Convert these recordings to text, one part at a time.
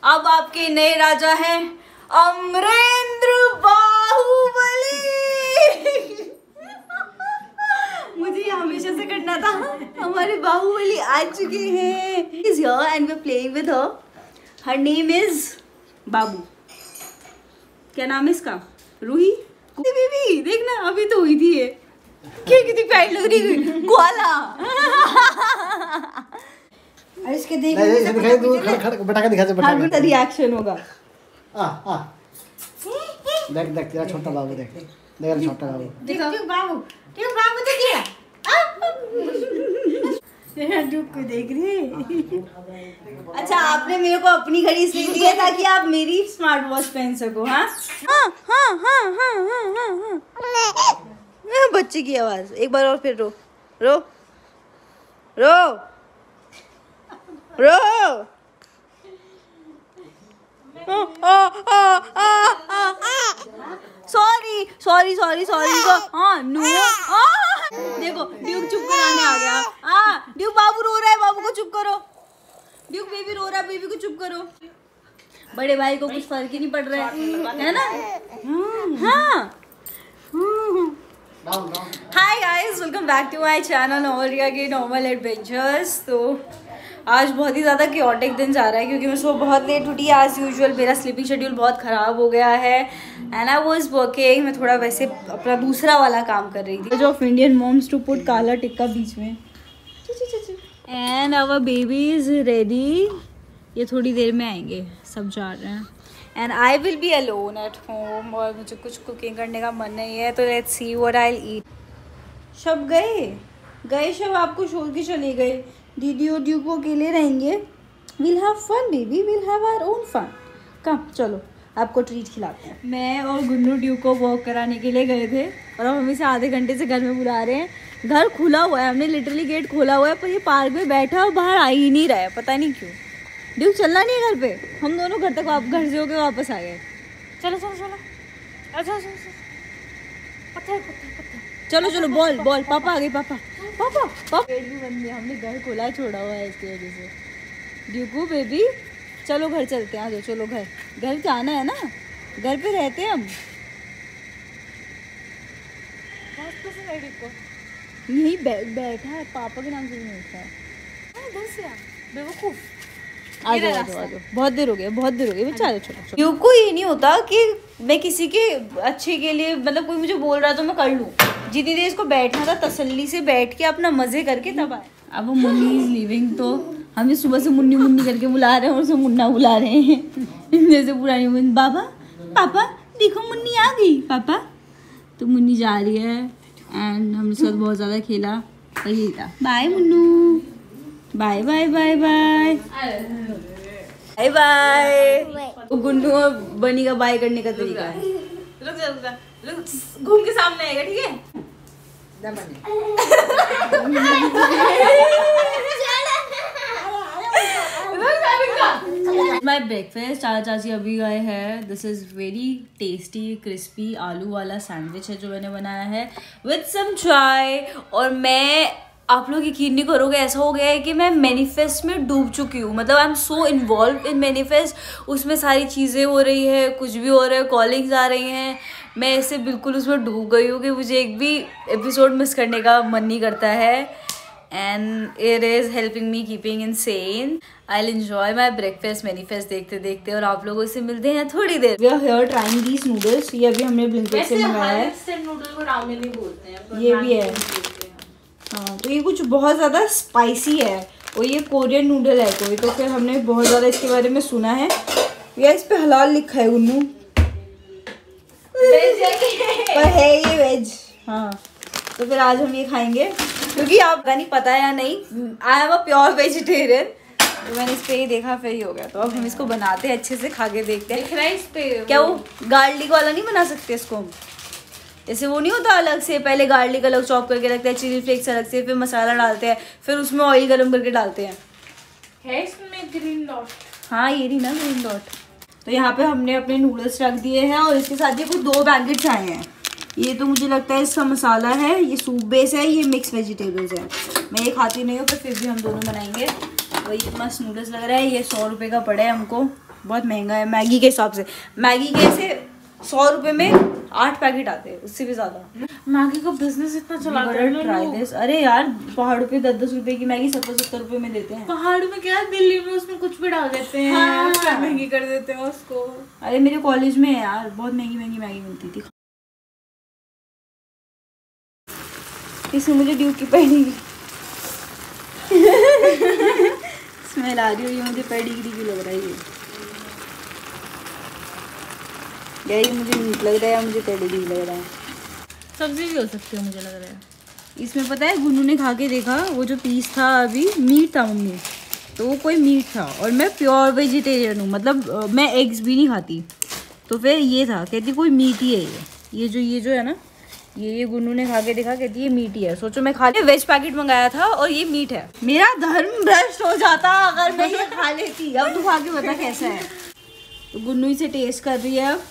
अब आपके नए राजा हैं अमरेंद्र बाहुबली। मुझे ये हमेशा से करना था। हमारे बाहुबली आ चुके हैं। He's here and we're playing with her. Her name is बाबू। क्या नाम है इसका? रूही। बेबी देखना अभी तो हुई थी ये। क्या कितनी प्यारी लग रही है ग्वाला। इसके देख बटा के दिखा दे, बटा के रिएक्शन होगा। देख देख तेरा छोटा बाबू, देख देख छोटा बाबू, देखो बाबू तो क्या डूब को देख रही है। अच्छा आपने मेरे को अपनी घड़ी इसलिए दी है ताकि आप मेरी स्मार्ट वॉच पहन सको। हाँ बच्चे की आवाज एक बार और फिर रो रो रो रो। Sorry sorry sorry sorry. हाँ नो देखो ड्यूक चुप कराने आ गया। हाँ ड्यूक बाबू रो रहा है, बाबू को चुप करो। ड्यूक बेबी रो रहा है, बेबी को चुप करो। बड़े भाई को कुछ फर्क ही नहीं पड़ रहा है ना। हाँ hi guys, welcome back to my channel नॉर्मलिया के नॉर्मल एडवेंचर्स। तो आज बहुत ही ज़्यादा क्योटिक दिन जा रहा है क्योंकि मैं सुबह बहुत लेट उठी एज यूजुअल। मेरा स्लीपिंग शेड्यूल बहुत ख़राब हो गया है एंड आई वाज वर्किंग। मैं थोड़ा वैसे अपना दूसरा वाला काम कर रही थी जो of Indian moms to put काला टिक्का बीच में। And our baby is ready. ये थोड़ी देर में आएंगे, सब जा रहे हैं and I will be alone at home और मुझे कुछ कुकिंग करने का मन नहीं है। तो let's see what I will eat. शब गए शब आपको छोड़ के चले गए। दीदी और ड्यू को अकेले रहेंगे। Will have fun baby, will have our own fun. Come चलो आपको ट्रीट खिलाते हैं। मैं और गुन्नू ड्यू को वॉक कराने के लिए गए थे और अब हमें से आधे घंटे से घर में बुला रहे हैं। घर खुला हुआ है, हमने लिटरली गेट खोला हुआ है पर ये पार्क में बैठा और बाहर आ ही नहीं रहा है, पता नहीं क्यों। ड्यू चलना नहीं है घर पे। हम दोनों घर तक घर से होकर वापस आ गए। चलो चलो चलो अच्छा चलो चलो बॉल बॉल। पापा आ गए, पापा पापा पापा। गेट भी बंद है, हमने घर खोला छोड़ा हुआ है इसकी वजह से। ड्यूकू बेबी चलो घर चलते हैं, आ जाओ चलो घर जाना है ना, घर पे रहते हैं हम। यही बैठा है, पापा के नाम से नहीं उठता है। बेवकूफ आ जाओ। बहुत देर हो गया चलो चलो। ड्यूक को ये नहीं होता कि मैं किसी के अच्छे के लिए मतलब कोई मुझे बोल रहा तो मैं कर लूँ। जितनी देर इसको बैठना था तसल्ली से बैठ के अपना मजे करके तब आए। अब वो मुन्नी इज लिविंग तो हमें सुबह से मुन्नी मुन्नी करके बुला रहे हैं और उसे मुन्ना बुला रहे हैं जैसे पुरानी मुन्नी। बाबा पापा देखो मुन्नी आ गई पापा। तो मुन्नी जा रही है एंड हमने साथ बहुत ज़्यादा खेला। Bye Munnu, bye bye bye bye bye bye. Gunnu और बनी का बाय करने का तरीका है। घूम के सामने आएगा, ठीक है। माय ब्रेकफास्ट चाचा चाची अभी गए हैं। This is very tasty crispy आलू वाला सैंडविच है जो मैंने बनाया है विद सम चाय। और मैं आप लोग यकीन नहीं करोगे, ऐसा हो गया है कि मैं मैनिफेस्ट में डूब चुकी हूँ। मतलब I am so involve in manifest. उसमें सारी चीज़ें हो रही है, कुछ भी हो रहा है, कॉलिंग्स आ रही हैं। मैं ऐसे बिल्कुल उसमें डूब गई हूँ कि मुझे एक भी एपिसोड मिस करने का मन नहीं करता है and it is helping me keeping in sane. I will enjoy my breakfast manifest देखते देखते और आप लोगों से मिलते हैं थोड़ी देर। We are here trying these noodles. ये अभी हमने ब्लिंकिट से मंगाया है। नूडल को रामेन नहीं बोलते हैं, ये भी है। हाँ तो ये कुछ बहुत ज़्यादा स्पाइसी है और ये कोरियन नूडल है कोई। तो फिर हमने बहुत ज़्यादा इसके बारे में सुना है। या इस पे हलाल लिखा है उन्नू पर है ये वेज। हाँ तो फिर आज हम ये खाएंगे क्योंकि आपका नहीं पता है या नहीं, I am a pure vegetarian. तो मैंने इस पे ही देखा फिर ही हो गया। तो अब हम इसको बनाते हैं, अच्छे से खा के देखते हैं। दिख रहा है इस पे क्या वो गार्लिक वाला नहीं बना सकते इसको हम? जैसे वो नहीं होता अलग से पहले गार्लिक अलग चॉप करके रखते हैं, चिली फ्लेक्स अलग से, फिर मसाला डालते हैं, फिर उसमें ऑयल गरम करके डालते हैं। है इसमें ग्रीन डॉट? हाँ ये नहीं ना ग्रीन डॉट। तो यहाँ पे हमने अपने नूडल्स रख दिए हैं और इसके साथ ये कुछ 2 पैकेट्स आए हैं। ये तो मुझे लगता है इसका मसाला है, ये सूप बेस है, ये मिक्स वेजिटेबल्स है। मैं ये खाती नहीं हूँ पर फिर भी हम दोनों बनाएंगे। और ये मस्त नूडल्स लग रहा है। ये 100 रुपये का पड़ा है हमको बहुत महंगा है मैगी के हिसाब से। मैगी के ऐसे 100 रुपए में 8 पैकेट आते हैं, उससे भी ज्यादा। मैगी का बिजनेस इतना चला ट्राई। अरे यार पहाड़ों पे 10-10 रुपए की मैगी 70-70 रुपए में देते हैं। पहाड़ों में क्या, दिल्ली में उसमें कुछ भी डाल देते हैं। हाँ। महंगी कर देते हैं उसको। अरे मेरे कॉलेज में यार बहुत महंगी महंगी मैगी मिलती थी। इसमें मुझे ड्यूक की पेडिग्री स्मेल आ रही हो, ये मुझे पेडिग्री की लग रहा है। ये मुझे मीट लग रहा है या मुझे पेडिग्री लग रहा है। सब्जी भी हो सकती है मुझे लग रहा है। इसमें पता है गुन्नू ने खा के देखा, वो जो पीस था अभी मीट था मम्मी, तो वो कोई मीट था और मैं प्योर वेजिटेरियन हूँ, मतलब मैं एग्स भी नहीं खाती। तो फिर ये था, कहती कोई मीट ही है ये जो है ना, ये गुन्नू ने खा के देखा, कहती ये मीट ही है। सोचो मैं खा वेज पैकेट मंगाया था और ये मीट है। मेरा धर्म भ्रष्ट हो जाता अगर मैं ये खा लेती। अब तू खा के बता कैसा है। तो गुन्नू इसे टेस्ट कर रही है, अब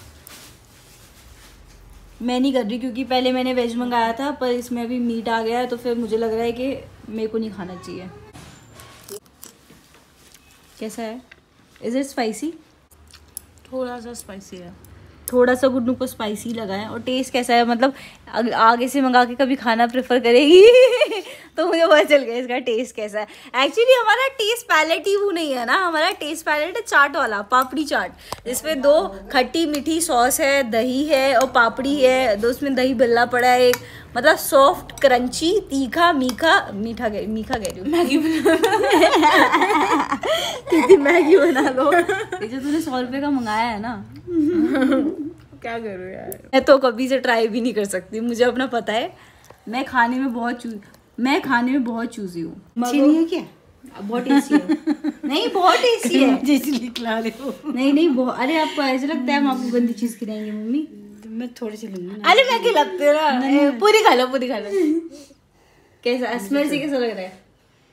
मैं नहीं कर रही क्योंकि पहले मैंने वेज मंगाया था, पर इसमें अभी मीट आ गया है तो फिर मुझे लग रहा है कि मेरे को नहीं खाना चाहिए। कैसा है? Is it spicy? थोड़ा सा स्पाइसी है। थोड़ा सा गुन्नू को स्पाइसी लगा है। और टेस्ट कैसा है, मतलब आगे से मंगा के कभी खाना प्रेफर करेगी तो मुझे पता चल गया इसका टेस्ट कैसा है। एक्चुअली हमारा टेस्ट पैलेट ही वो नहीं है ना, हमारा टेस्ट पैलेट है चाट वाला, पापड़ी चाट, जिसमें 2 खट्टी मीठी सॉस है, दही है और पापड़ी है, 2 उसमें दही भल्ला पड़ा है एक, मतलब सॉफ्ट क्रंची तीखा मीठा कह रही हूँ मैगी मैगी बना लो। ये जो तूने 100 रुपये का मंगाया है ना क्या करूँ यार, मैं तो कभी से ट्राई भी नहीं कर सकती, मुझे अपना पता है। मैं खाने में बहुत चूजी हूँ। अच्छी नहीं है क्या? बहुत टेस्टी है। नहीं बहुत टेस्टी है। मुझे इसलिए खिला रहे हो। नहीं बहुत, अरे आपको ऐसे लगता है हम आपको गंदी चीज खिलाएंगे मम्मी? मैं थोड़ी सी लूंगी ना। अरे मैं खिलाते हो ना, पूरी खा लो कैसा स्मेल से कैसा लग रहा है?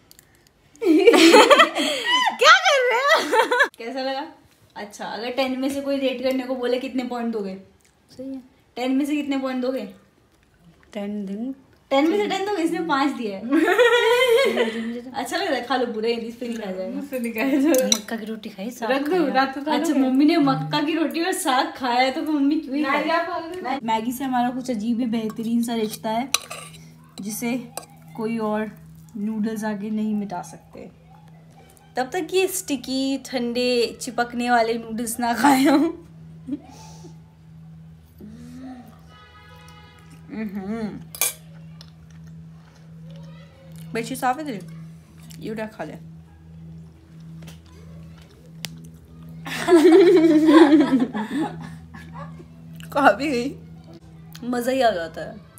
क्या कर रहे हो? कैसा लगा? अच्छा, अगर 10 में से कोई रेट करने को बोले कितने पॉइंट दोगे? सही है। 10 में से कितने पॉइंट दोगे? 10 दिन 10 में से 10 दोगे, इसने 5 दिए है। अच्छा लग रहा है, खा लो पूरा, इस पे नहीं खाया जाएगा। मुझसे नहीं खाया जाएगा। मक्का की रोटी खाई, साग रख दो, रात को खा अच्छा लोगे? मम्मी ने मक्का की रोटी और साग खाया है तो फिर मम्मी क्यों ही खाए? मैगी से हमारा कुछ अजीब ही बेहतरीन सा रिश्ता है जिसे कोई और नूडल्स आके नहीं मिटा सकते। तब तक ये स्टिकी ठंडे चिपकने वाले नूडल्स ना खाए हूँ। बेडशीट साफ है तेरी? ये उठा खा ले। कहा भी गई, मजा ही आ जाता है।